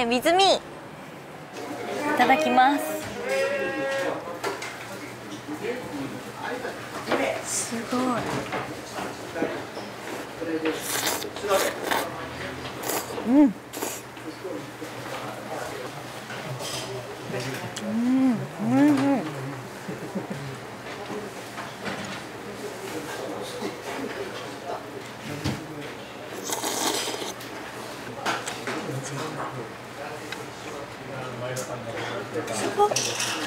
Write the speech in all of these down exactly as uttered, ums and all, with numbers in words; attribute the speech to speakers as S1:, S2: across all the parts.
S1: ー、水見いただきます。すごい。うん。うん、うん、うん。すごい。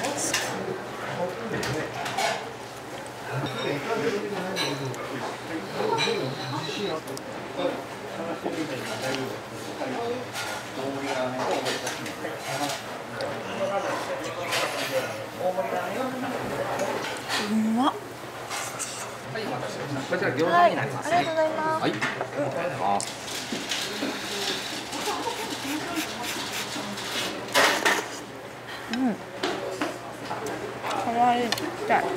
S1: うまっ。
S2: こちら餃子になります。
S1: はい、ありがとうございます。
S2: はい。
S1: うん。この味聞きたい。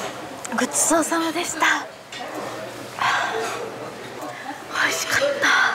S1: ごちそうさまでした。美味しかった。